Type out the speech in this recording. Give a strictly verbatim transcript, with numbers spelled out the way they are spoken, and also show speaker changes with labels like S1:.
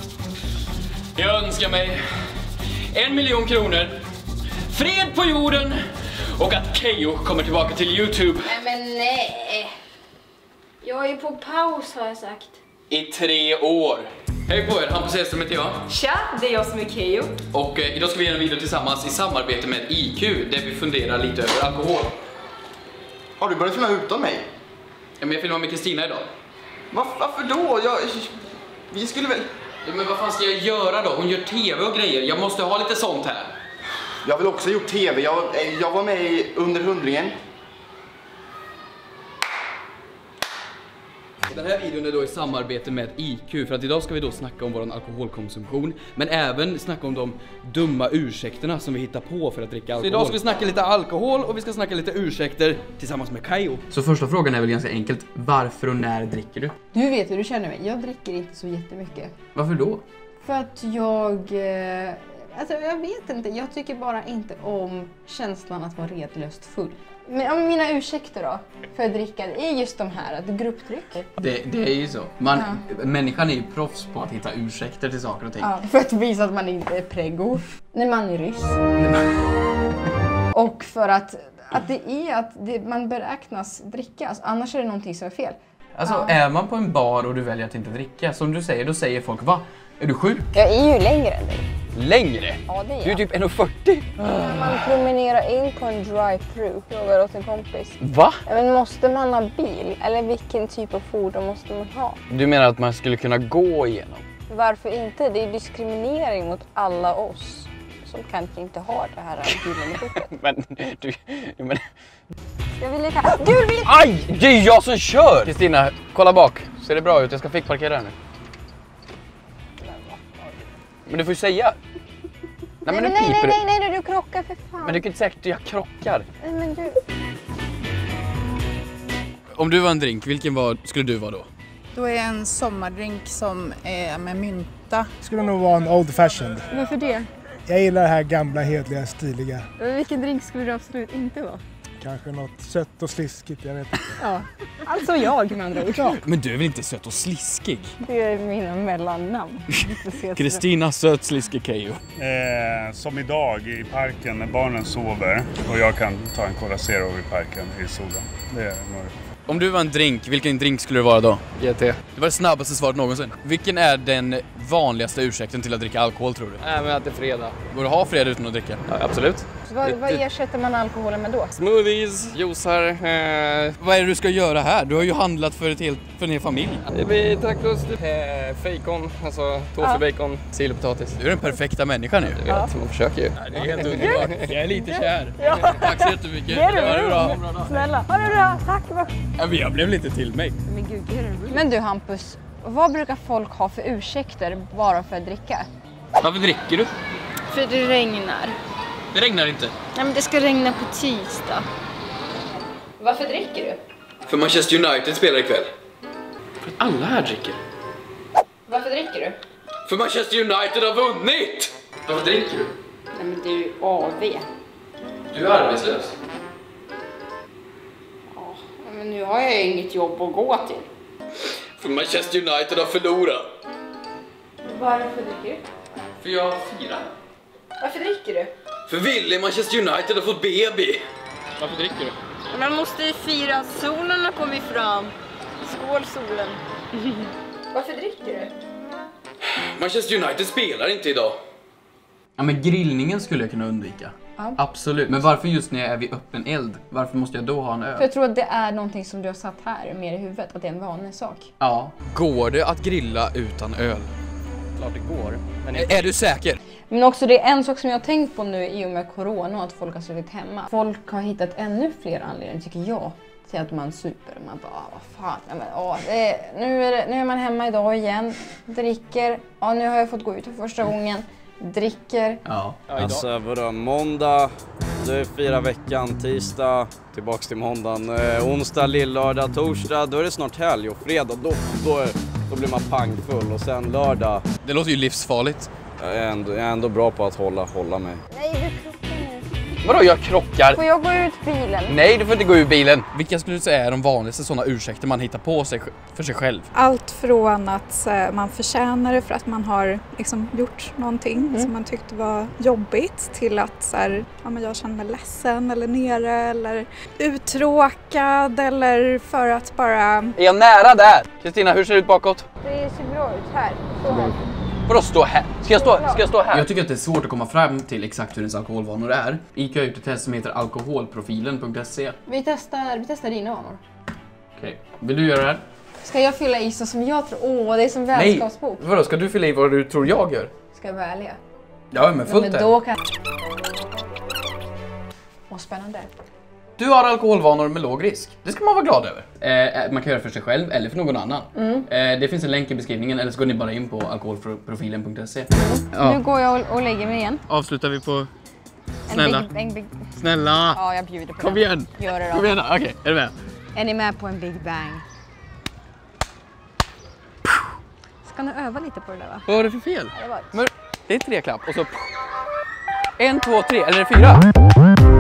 S1: Jag önskar mig en miljon kronor, fred på jorden och att Keyyo kommer tillbaka till YouTube.
S2: Nej men nej. Jag är på paus har jag sagt.
S1: I tre år. Hej på er, Hampus Hellström heter jag.
S3: Tja, det är jag som är Keyyo.
S1: Och eh, idag ska vi göra en video tillsammans i samarbete med I Q där vi funderar lite över alkohol.
S4: Har du börjat filma utan mig?
S1: Ja, men jag filmar med Kristina idag.
S4: Va, varför då? Jag, vi skulle väl...
S1: Ja, men vad fan ska jag göra då? Hon gör tv och grejer. Jag måste ha lite sånt här.
S4: Jag har väl också gjort tv. Jag, jag var med i Under hundringen.
S1: Den här videon är då i samarbete med I Q för att idag ska vi då snacka om vår alkoholkonsumtion men även snacka om de dumma ursäkterna som vi hittar på för att dricka alkohol. Så idag ska vi snacka lite alkohol och vi ska snacka lite ursäkter tillsammans med Keyyo. Så första frågan är väl ganska enkelt. Varför och när dricker du?
S2: Du vet hur du känner mig. Jag dricker inte så jättemycket.
S1: Varför då?
S2: För att jag... Eh, alltså jag vet inte. Jag tycker bara inte om känslan att vara redlöst full. Men ja, mina ursäkter då för att dricka är just de här, att grupptryck.
S1: Det, det är ju så. Man, ja. Människan är ju proffs på att hitta ursäkter till saker och ting.
S2: Ja, för att visa att man inte är preggo. När man är ryss. Och för att, att det är att det, man beräknas drickas, annars är det någonting som är fel.
S1: Alltså
S2: ja.
S1: Är man på en bar och du väljer att inte dricka, som du säger, då säger folk, va? Är du sjuk?
S2: Jag är ju längre än dig.
S1: Längre?
S2: Ja, det är jag.
S1: Du är typ en fyrtio.
S2: Man promenerar in på en drive-thru, frågar åt en kompis.
S1: Va?
S2: Men måste man ha bil? Eller vilken typ av fordon måste man ha?
S1: Du menar att man skulle kunna gå igenom?
S2: Varför inte? Det är diskriminering mot alla oss som kanske inte har det här gyllene kortet.
S1: Men du, du men...
S2: Jag vill leka. Gud, vill...
S1: Aj! Det är jag som kör! Kristina, kolla bak. Ser det bra ut? Jag ska fick parkera här nu. Men du får ju säga. Nej,
S2: Nej,
S1: men
S2: nej,
S1: du
S2: nej,
S1: piper.
S2: nej, nej, du krockar för fan.
S1: Men du kan inte säga att jag krockar.
S2: Nej, men du...
S1: Om du var en drink, vilken var, skulle du vara då?
S5: Då är en sommardrink som är med mynta.
S6: Skulle nog vara en old fashioned.
S2: Varför det?
S6: Jag gillar det här gamla, hedliga, stiliga.
S2: Vilken drink skulle du absolut inte vara?
S6: Kanske något sött och sliskigt, jag vet inte.
S2: Ja, alltså jag med andra ord. Ja.
S1: Men du är väl inte söt och sliskig?
S2: Det är mina mellannamn.
S1: Kristina söt sliskig Keyyo.
S7: Eh, som idag i parken när barnen sover och jag kan ta en Cola Zero i parken i solen. Det är några.
S1: Om du var en drink, vilken drink skulle du vara då? G T. Det var det snabbaste svaret någonsin. Vilken är den vanligaste ursäkten till att dricka alkohol, tror du?
S8: Nej, men att det är fredag.
S1: Går du ha fredag utan att dricka?
S8: Ja, absolut.
S2: Vad, vad ersätter man alkoholen med då?
S8: Smoothies, juicar. Eh...
S1: Vad är det du ska göra här? Du har ju handlat för, ett helt, för en hel familj.
S8: Det blir tacos, eh, fejkon, alltså tofu-bacon, sill och potatis.
S1: Du är den perfekta människan nu.
S8: Du vet, ja. Man försöker ju.
S1: Ja, det är helt underbart. Jag är lite kär.
S2: Ja.
S1: Tack så jättemycket.
S2: Det är det bra. Snälla. Ha det bra. Tack.
S1: Ja, men jag blev lite till mig.
S2: Men gud, det är det. Men du Hampus, vad brukar folk ha för ursäkter bara för att dricka?
S1: Varför dricker du?
S2: För det regnar.
S1: Det regnar inte.
S2: Nej, men det ska regna på tisdag. Varför dricker du?
S1: För Manchester United spelar ikväll. För att alla här dricker.
S2: Varför dricker du?
S1: För Manchester United har vunnit! Varför dricker du?
S2: Nej, men du är A V.
S1: Du är arbetslös.
S2: Ja, men nu har jag inget jobb att gå till.
S1: För Manchester United har förlorat.
S2: Varför dricker du?
S1: För jag firar.
S2: Varför dricker du?
S1: För Ville Manchester United har fått baby. Varför dricker du?
S2: Man måste ju fira, solen har kommit fram. Skål solen. Varför dricker du?
S1: Manchester United spelar inte idag. Ja, men grillningen skulle jag kunna undvika. Ja. Absolut. Men varför just när jag är vid öppen eld? Varför måste jag då ha en öl?
S2: För jag tror att det är någonting som du har satt här mer i huvudet. Att det är en vanlig sak.
S1: Ja. Går det att grilla utan öl?
S8: Klart det går. Men
S1: är, är du säker?
S2: Men också det är en sak som jag har tänkt på nu i och med corona, att folk har suttit hemma. Folk har hittat ännu fler anledningar, tycker jag, till att man super. Man bara, vad fan, ja, men, åh, det är, nu, är det, nu är man hemma idag igen, dricker, ja, nu har jag fått gå ut för första gången, dricker.
S1: Ja.
S9: Alltså vadå, måndag, då är fyra veckan, tisdag, tillbaks till måndagen, eh, onsdag, lillördag, torsdag, då är det snart helg och fredag, då, då, är, då blir man pangfull och sen lördag.
S1: Det låter ju livsfarligt.
S9: Jag är ändå, jag är ändå bra på att hålla, hålla mig.
S2: Nej, du krockar nu.
S1: Vadå jag krockar?
S2: Får jag gå ut bilen?
S1: Nej, du får inte gå ur bilen. Vilka skulle du säga är de vanligaste sådana ursäkter man hittar på sig för sig själv?
S10: Allt från att uh, man förtjänar det för att man har liksom, gjort någonting mm. som man tyckte var jobbigt till att så här, ja, men jag känner mig ledsen eller nere eller uttråkad eller för att bara...
S1: Är jag nära där? Kristina, hur ser det ut bakåt?
S2: Det ser bra ut här. Så här.
S1: Vadå stå här? Ska jag stå, ska jag stå här? Jag tycker att det är svårt att komma fram till exakt hur ens alkoholvanor är. I Q har gjort ett test som heter alkoholprofilen punkt se.
S2: Vi testar, vi testar dina vanor.
S1: Okej, okay. Vill du göra det här?
S2: Ska jag fylla i så som jag tror? Åh, det är som vänskapsbok.
S1: Nej, vadå? Ska du fylla i vad du tror jag gör?
S2: Ska jag vara ärlig?
S1: Ja, men fullt
S2: ja, men då kan... Åh, spännande.
S1: Du har alkoholvanor med låg risk. Det ska man vara glad över. Eh, man kan göra det för sig själv eller för någon annan. Mm. Eh, det finns en länk i beskrivningen eller så går ni bara in på alkoholprofilen punkt se.
S2: Ja. Nu går jag och, och lägger mig igen.
S1: Avslutar vi på... Snälla.
S2: En big, en big...
S1: Snälla.
S2: Ja, jag bjuder på
S1: Kom
S2: det.
S1: igen.
S2: Gör det då.
S1: Kom igen då. Okej, okay. Är du med?
S2: Är ni med på en big bang? Ska ni öva lite på det där va?
S1: Vad var det för fel?
S2: Ja, det, var...
S1: Men det är tre klapp och så... En, två, tre. Eller är det fyra?